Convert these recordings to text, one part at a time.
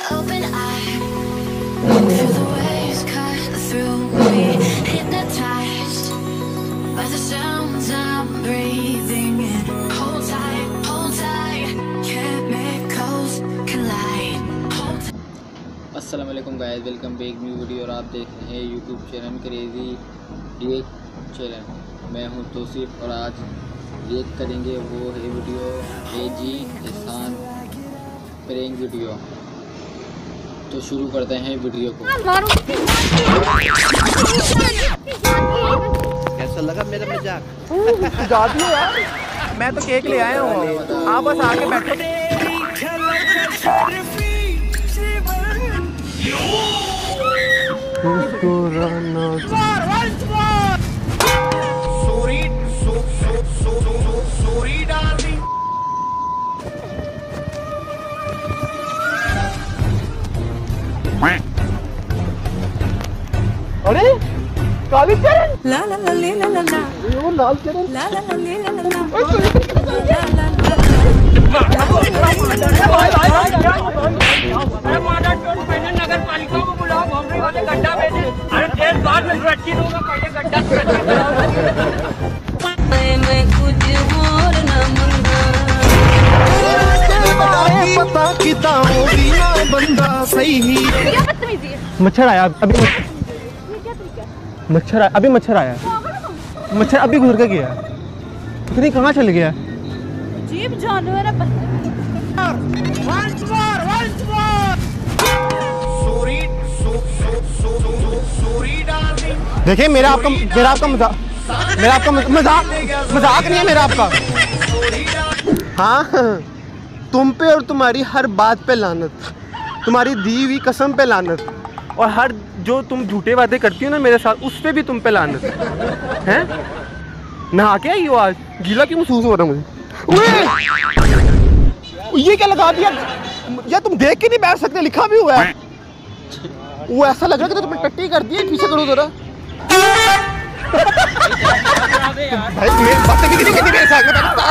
open eye. Feel the waves cut through me, hypnotized by the sounds I'm breathing in. Hold tight, chemicals collide. अस्सलाम वालेकुम guys, welcome back new video. और आप देख रहे हैं YouTube channel crazy react channel. मैं हूं तौसीफ और आज रिएक्ट करेंगे वो है वीडियो एजी एहसान प्रैंक वीडियो। तो शुरू करते हैं वीडियो को। कैसा लगा मेरा मजाक? जादू यार, मैं तो केक ले आया हूँ, आप बस आके बैठो। अरे काली चरण, ला ला ला ले ला ला ला, वो लाल चरण, ला ला ला ले ला ला ला, अरे मॉडर्न टोन पहले नगर पालिका को बुलाओ, घूमने वाले गड्ढा भेजे। अरे देश बाद में सुरक्षित होगा, पहले गड्ढा सुरक्षित कराओ। मैं कुछ और न मंगा, पता कितना होगी ना बंदा सही ही। क्या बदतमीजी है? मच्छर आया अभी, ये क्या तरीका है? मच्छर आया अभी, मच्छर आया, मच्छर अभी गुजर के गया। इतनी कहाँ चल गया? अजीब जानवर है। देखिए मेरा आपका मजाक नहीं है मेरा आपका। हाँ, तुम पे और तुम्हारी हर बात पे लानत, तुम्हारी दी हुई कसम पे लानत, और हर जो तुम झूठे वादे करती हो ना मेरे साथ, उस पे भी तुम पे लानत है। नहा के आई हो आज? गीला क्यों महसूस हो रहा है मुझे? ये क्या लगा दिया यार? तुम देख के नहीं बैठ सकते, लिखा भी हुआ है। वो ऐसा लग रहा है कि तुमने टट्टी कर दी है। पीछे करो जरा भाई, मेरी बातें भी नहीं करनी मेरे साथ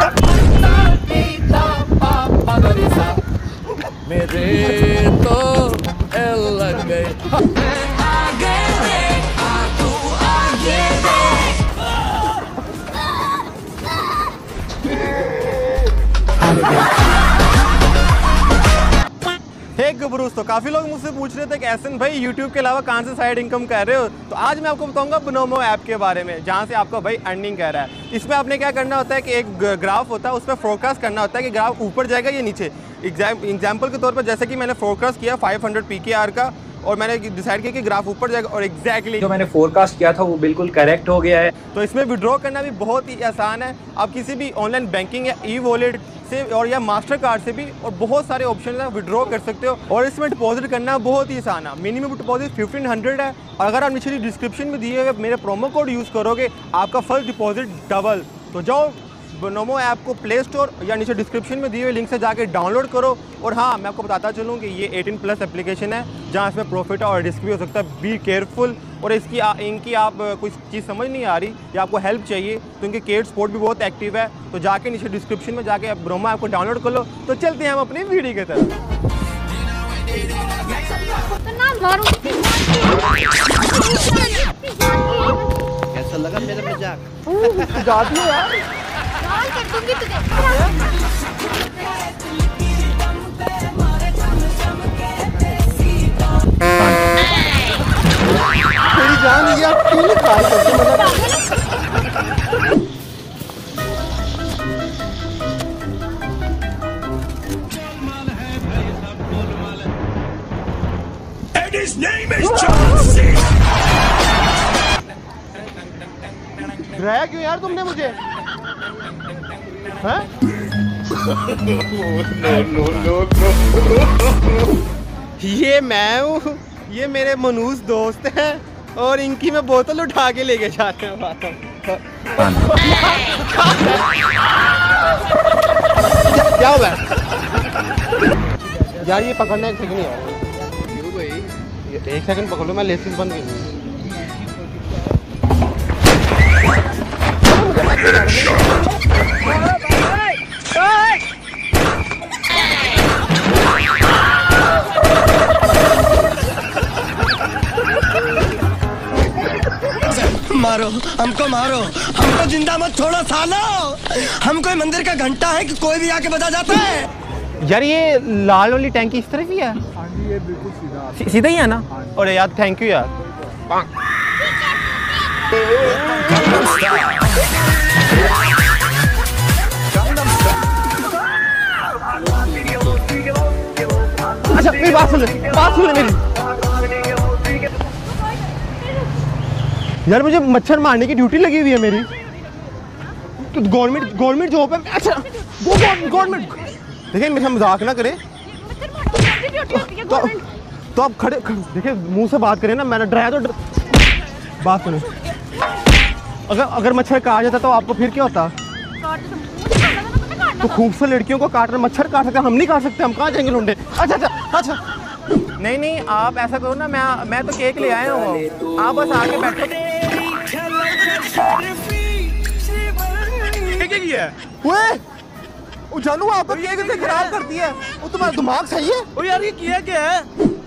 मेरे तो लग गए। गबरूस। तो काफ़ी लोग मुझसे पूछ रहे थे कि एहसन भाई यूट्यूब के अलावा कहाँ से साइड इनकम कर रहे हो। तो आज मैं आपको बताऊंगा बनोमो ऐप के बारे में, जहाँ से आपका भाई अर्निंग कर रहा है। इसमें आपने क्या करना होता है कि एक ग्राफ होता है, उस पर फोरकास्ट करना होता है कि ग्राफ ऊपर जाएगा या नीचे। एग्जाम्पल के तौर पर जैसे कि मैंने फोरकास्ट किया 500 PKR का, और मैंने डिसाइड किया कि ग्राफ ऊपर जाएगा, और एग्जैक्टली जो मैंने फोरकास्ट किया था वो बिल्कुल करेक्ट हो गया है। तो इसमें विड्रॉ करना भी बहुत ही आसान है। आप किसी भी ऑनलाइन बैंकिंग या ई वॉलेट से और या मास्टर कार्ड से भी, और बहुत सारे ऑप्शन है, विड्रॉ कर सकते हो। और इसमें डिपॉजिट करना बहुत ही आसान है। मिनिमम डिपॉजिट 1500 है, और अगर आप नीचे डिस्क्रिप्शन में दिए हुए मेरे प्रोमो कोड यूज़ करोगे आपका फर्स्ट डिपॉजिट डबल। तो जाओ बनोमो ऐप को प्ले स्टोर या नीचे डिस्क्रिप्शन में दिए हुए लिंक से जाके डाउनलोड करो। और हाँ, मैं आपको बताता चलूँ कि ये 18+ एप्लीकेशन है, जहाँ इसमें प्रॉफिट और रिस्क भी हो सकता है। Be careful. और इनकी आप कोई चीज़ समझ नहीं आ रही या आपको हेल्प चाहिए तो इनके केड सपोर्ट भी बहुत एक्टिव है। तो जाके नीचे डिस्क्रिप्शन में जाके बनोमो ऐप को डाउनलोड कर लो। तो चलते हैं हम अपनी वीडियो की तरफ। कैसा लगा मेरा मजाक? जादू यार, मेरी जान ये आप क्यों नहीं खा सकते? डराया क्यों यार तुमने मुझे? हैं? ये मैं हूँ, ये मेरे मनूस दोस्त हैं, और इनकी मैं बोतल उठा के लेके जाते हैं। क्या हुआ यार? ये पकड़ना एक सेकंड नहीं है। क्यों भाई? एक सेकंड पकड़ लो, मैं लेसिस बंद कर। हमको मारो, हमको जिंदा मत छोड़ो सालो। हम कोई मंदिर का घंटा है कि कोई भी आके बजा जाता है। यार ये लाल वाली टैंकी इस तरफ ही है? हाँ जी, ये बिल्कुल सीधा सीधा ही है ना? अरे यार थैंक यू यार। अच्छा मेरी बात सुन मेरी। यार मुझे मच्छर मारने की ड्यूटी लगी हुई है मेरी, तो गवर्नमेंट जॉब है। अच्छा वो गवर्नमेंट, देखिए मेरे साथ मजाक ना करें। तो आप खड़े देखिए, मुंह से बात करें ना, मैंने डराया तो बात सुने। अगर मच्छर काट जाता तो आपको फिर क्या होता? तो खूबसूरत लड़कियों को काट रहे, मच्छर काट सकते, हम नहीं काट सकते, हम कहाँ जाएंगे लुंडे? अच्छा नहीं आप ऐसा करो ना, मैं तो केक ले आया हूँ, आप बस आके बैठो। जानू आप केक से खराब करती है, वो तुम्हारा दिमाग सही है? ओ यार ये किया क्या है?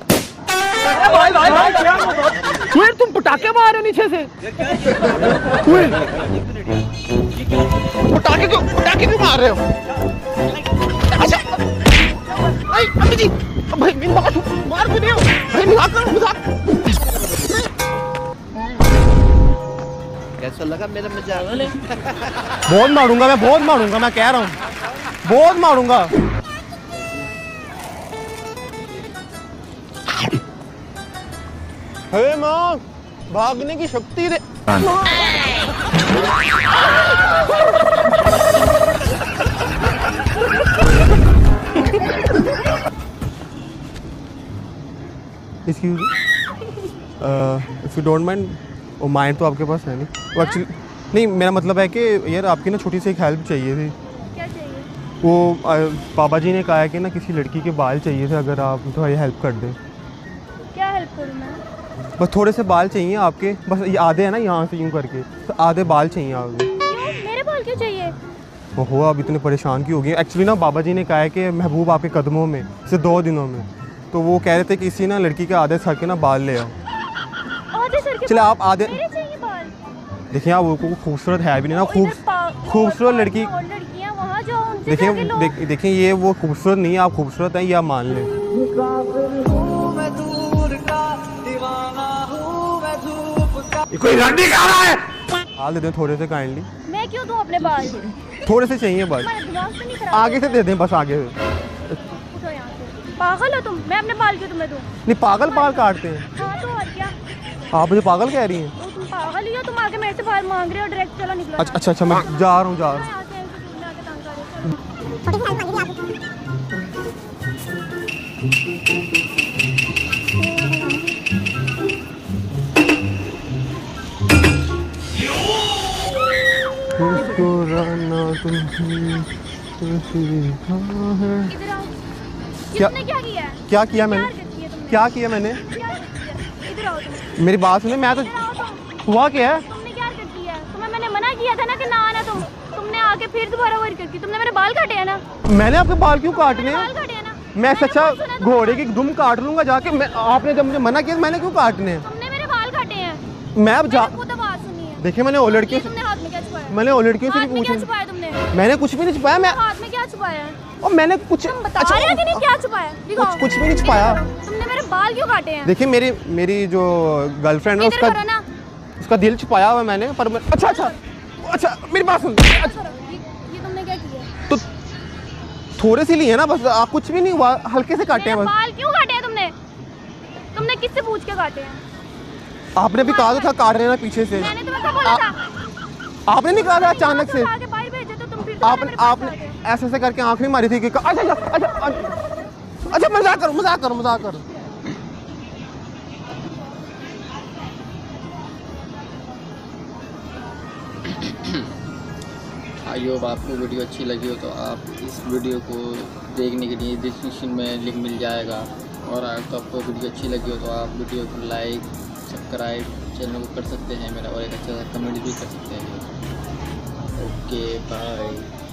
भाई तुम पटाखे मार रहे हो नीचे से। पटाखे क्यों मार रहे हो? अच्छा अम्मी जी, भाई मेरी बात मार भी नहीं हो भाई, मजाक। कैसा लगा मेरा मजाक? बहुत मारूंगा, मैं कह रहा हूँ बहुत मारूंगा। हे माँ, भागने की शक्ति दे। Excuse me, if you don't mind, वो माइंड तो आपके पास है नहीं, वो एक्चुअली नहीं, मेरा मतलब है कि यार आपकी ना छोटी सी एक हेल्प चाहिए थी। क्या चाहिए? वो बाबा जी ने कहा है कि ना किसी लड़की के बाल चाहिए थे, अगर आप थोड़ी हेल्प कर दें। क्या हेल्प करूँ मैं? बस थोड़े से बाल चाहिए आपके, बस ये आधे हैं ना यहाँ से यूँ करके, तो आधे बाल चाहिए आपके। क्यों? मेरे बाल क्यों चाहिए? ओहो आप इतने परेशान क्यों हो गई? एक्चुअली ना बाबा जी ने कहा है कि महबूब आपके कदमों में सिर्फ 2 दिनों में, तो वो कह रहे थे कि इसी ना लड़की के आधे सर के ना बाल ले आओ। आधे सर के चले आप आधे, मेरे चाहिए बाल। देखिए आप वो खूबसूरत है भी नहीं ना, खूबसूरत लड़की, लड़कियां वहाँ जाओ उनसे जाके लो। देखिए ये वो खूबसूरत नहीं है, आप खूबसूरत हैं, ये आप मान लें। कोई रंडी खा रहा है? बाल दे दें थोड़े से काइंडली। मैं क्यों दूं अपने बाल? थोड़े से चाहिए बस, तुम्हारा दिमाग तो नहीं खराब? आगे से दे दें, बस आगे से। उठो यहाँ से। पागल हो तुम? मैं अपने बाल क्यों तुम्हें दूं? नहीं पागल बाल काटते हैं? हाँ तो और क्या? आप मुझे पागल कह रही हैं? तो तुम पागल ही हो, तुम आके मेरे से बाल मांग रहे हो, डायरेक्ट चलो निकलो। अच्छा मैं जा रहा हूँ। यहाँ से दूर में आके तंग कर रहे हो। इधर आओ। किसने क्या किया है? क्या किया मैंने? क्या किया मैंने? इधर आओ तुम। मेरी बात सुने, मैं तो हुआ क्या है? तुमने क्या हरकत की है? तुम्हें मैंने मना किया था ना कि ना आना तुमने आके फिर दोबारा वो हरकत की। तुमने मेरे बाल काटे हैं ना? मैंने आपके बाल क्यों काटने हैं? बाल काटे हैं ना? मैं सच्चा घोड़े की दुम काट लूंगा जाके। आपने जब मुझे मना किया, मैंने क्यों काटने हैं? तुमने मेरे बाल काटे हैं। मैं अब जा, खुद आवाज सुनी है। देखिए मैंने वो लड़कियों से, तुमने हाथ में क्या छुपाया? मैंने वो लड़कियों से हाथ भी में क्या पूछा। छुपाया तुमने? मैंने कुछ भी नहीं छुपाया। मैं हाथ में क्या छुपाया है? और मैंने कुछ तुम बता रहे हो कि नहीं क्या छुपाया? दिखाओ। कुछ भी नहीं छुपाया। तुमने मेरे बाल क्यों काटे हैं? देखिए मेरी जो गर्लफ्रेंड है इधर करो ना। उसका दिल छुपाया हुआ है मैंने, पर अच्छा मेरी बात सुन। ये तुमने क्या किया? तो थोड़े से लिए ना बस, आप कुछ भी नहीं हुआ, हल्के से काटे हैं मेरे बस। बाल क्यों काटे हैं तुमने? तुमने किससे पूछ के काटे हैं? आपने भी कहा था काट रहे ना पीछे से। मैंने तुम्हें कब बोला था? आपने नहीं कहा था अचानक से? उठा के बाहर भेजे तो तुम फिर दोबारा मेरे पास आपने आ गए। ऐसे करके आंख नहीं मारी थी कि अच्छा मजाक करो। आई होप आपको वीडियो अच्छी लगी हो, तो आप इस वीडियो को देखने के लिए डिस्क्रिप्शन में लिंक मिल जाएगा। और अगर तो आपको वीडियो अच्छी लगी हो तो आप वीडियो को लाइक सब्सक्राइब चैनल को कर सकते हैं मेरा, और एक अच्छा सा कमेंट भी कर सकते हैं। Okay bye.